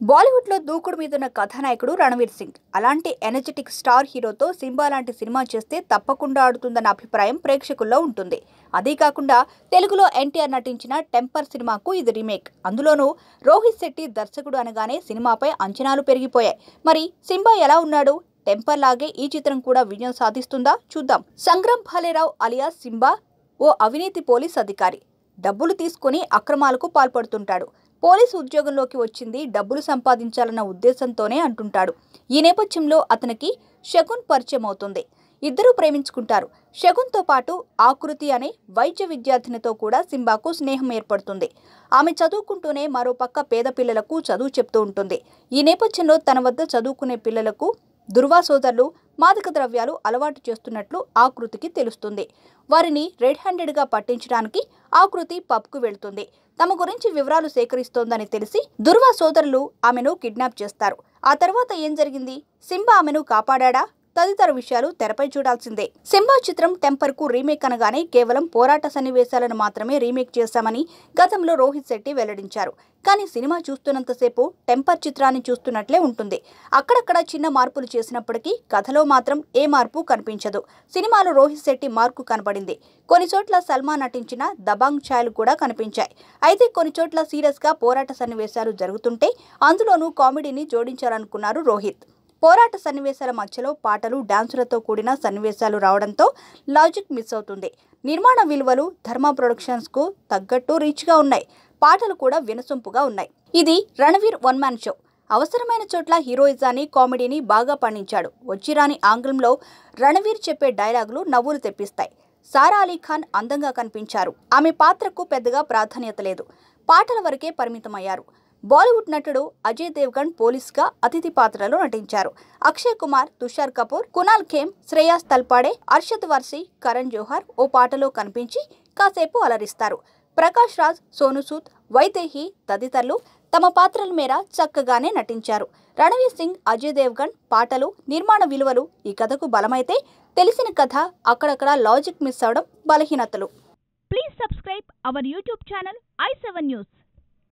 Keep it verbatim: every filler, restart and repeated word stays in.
బాలీవుడ్ లో దూకుడు మీదున్న కథానాయకుడు రణవీర్ సింగ్. అలాంటి ఎనర్జెటిక్ స్టార్ హీరోతో సింబా లాంటి సినిమా చేస్తే తప్పకుండా ఆడుతుందన్న అభిప్రాయం ప్రేక్షకుల్లో ఉంటుంది. అదే కాకుండా తెలుగులో ఎన్టీఆర్ నటించిన టెంపర్ సినిమాకు ఇది రీమేక్. అందులోనూ రోహిత్ శెట్టి దర్శకుడు అనగానే సినిమాపై అంచనాలు పెరిగిపోయాయి. మరి సింబా ఎలా ఉన్నాడు? టెంపర్ లాగే ఈ చిత్రం కూడా విజయం సాధిస్తుందా? చూద్దాం. సంగ్రామ్ భాలేరావు అలియాస్ సింబా ఓ అవినీతి పోలీస్ అధికారి. డబ్బులు తీసుకుని అక్రమాలకు పాల్పడుతుంటాడు. పోలీసు ఉద్యోగంలోకి వచ్చింది డబ్బులు సంపాదించాలన్న ఉద్దేశంతోనే అంటుంటాడు. ఈ నేపథ్యంలో అతనికి శకున్ పరిచయం అవుతుంది. ఇద్దరూ ప్రేమించుకుంటారు. శకున్తో పాటు ఆకృతి అనే వైద్య విద్యార్థినితో కూడా సింబాకు స్నేహం ఏర్పడుతుంది. ఆమె చదువుకుంటూనే మరోపక్క పేద పిల్లలకు చదువు చెప్తూ ఉంటుంది. ఈ నేపథ్యంలో తన వద్ద చదువుకునే పిల్లలకు దుర్వా సోదరులు మాదక ద్రవ్యాలు అలవాటు చేస్తున్నట్లు ఆకృతికి తెలుస్తుంది. వారిని రెడ్ హ్యాండెడ్గా పట్టించడానికి ఆకృతి పబ్కు వెళ్తుంది. తమ గురించి వివరాలు సేకరిస్తోందని తెలిసి దుర్వా సోదరులు ఆమెను కిడ్నాప్ చేస్తారు. ఆ తర్వాత ఏం జరిగింది? సింబా ఆమెను కాపాడా? తదితర విషయాలు తెరపై చూడాల్సిందే. సింబా చిత్రం టెంపర్ కు రీమేక్ అనగానే కేవలం పోరాట సన్నివేశాలను మాత్రమే రీమేక్ చేశామని గతంలో రోహిత్ శెట్టి వెల్లడించారు. కానీ సినిమా చూస్తున్నంతసేపు టెంపర్ చిత్రాన్ని చూస్తున్నట్లే ఉంటుంది. అక్కడక్కడ చిన్న మార్పులు చేసినప్పటికీ కథలో మాత్రం ఏ మార్పు కనిపించదు. సినిమాలో రోహిత్ శెట్టి మార్కు కనపడింది. కొన్ని చోట్ల సల్మాన్ నటించిన దబాంగ్ ఛాయలు కూడా కనిపించాయి. అయితే కొన్ని చోట్ల సీరియస్ గా పోరాట సన్నివేశాలు జరుగుతుంటే అందులోనూ కామెడీని జోడించాలనుకున్నారు రోహిత్. పోరాట సన్నివేశాల మధ్యలో పాటలు, డాన్సులతో కూడిన సన్నివేశాలు రావడంతో లాజిక్ మిస్ అవుతుంది. నిర్మాణ విలువలు ధర్మ ప్రొడక్షన్స్ కు తగ్గట్టు రిచ్గా ఉన్నాయి. పాటలు కూడా వినసొంపుగా ఉన్నాయి. ఇది రణవీర్ వన్ మ్యాన్ షో. అవసరమైన చోట్ల హీరోయిజాన్ని, కామెడీని బాగా పండించాడు. వచ్చిరాని ఆంగ్లంలో రణవీర్ చెప్పే డైలాగులు నవ్వులు తెప్పిస్తాయి. సారా అలీ ఖాన్ అందంగా కనిపించారు. ఆమె పాత్రకు పెద్దగా ప్రాధాన్యత లేదు. పాటల వరకే పరిమితమయ్యారు. బాలీవుడ్ నటుడు అజయ్ దేవ్గన్ పోలీస్గా అతిథి పాత్రలో నటించారు. అక్షయ్ కుమార్, తుషార్ కపూర్, కునాల్ ఖేమ్, శ్రేయాస్ తల్పాడే, అర్షద్ వార్సి, కరణ్ జోహార్ ఓ పాటలో కనిపించి కాసేపు అలరిస్తారు. ప్రకాష్ రాజ్, సోను సూద్, వైదేహి తదితరులు తమ పాత్రల మేర చక్కగానే నటించారు. రణవీర్ సింగ్, అజయ్ దేవ్గన్ పాటలు, నిర్మాణ విలువలు ఈ కథకు బలమైతే తెలిసిన కథ అక్కడక్కడ లాజిక్ మిస్ అవడం బలహీనతలు. Please subscribe our YouTube channel I seven news.